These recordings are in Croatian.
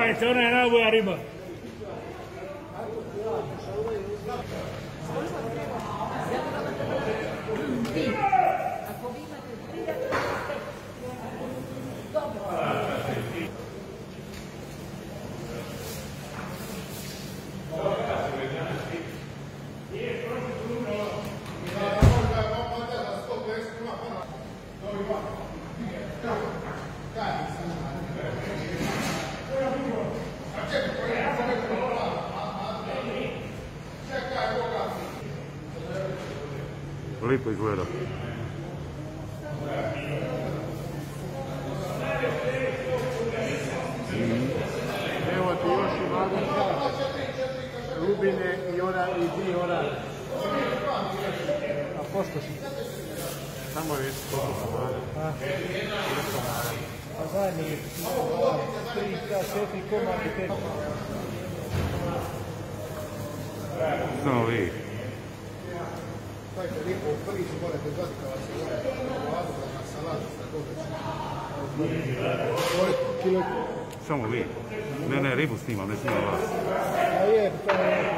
Pogledajte, ona je najbolja riba. Lipo izgleda. Evo ti još i vagonka, rubine i ora i di ora. A pošto si? Samo je A zadnji 4 komadi te. samo vi. Dajte lijepo, prvi se morate zvati kada se vladu na salatu na koga. Samo vi. Ne, ribu snimam, ne snimam vas. A je, to je...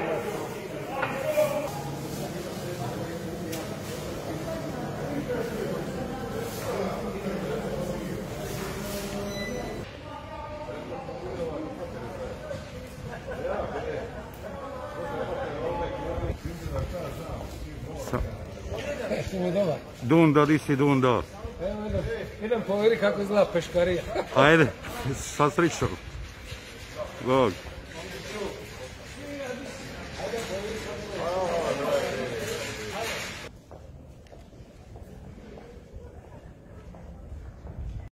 Što je dobar? Dundo, di si Dundo? Evo idem povjeri kako izgleda peškarija. Ajde, sa srećom. Bog.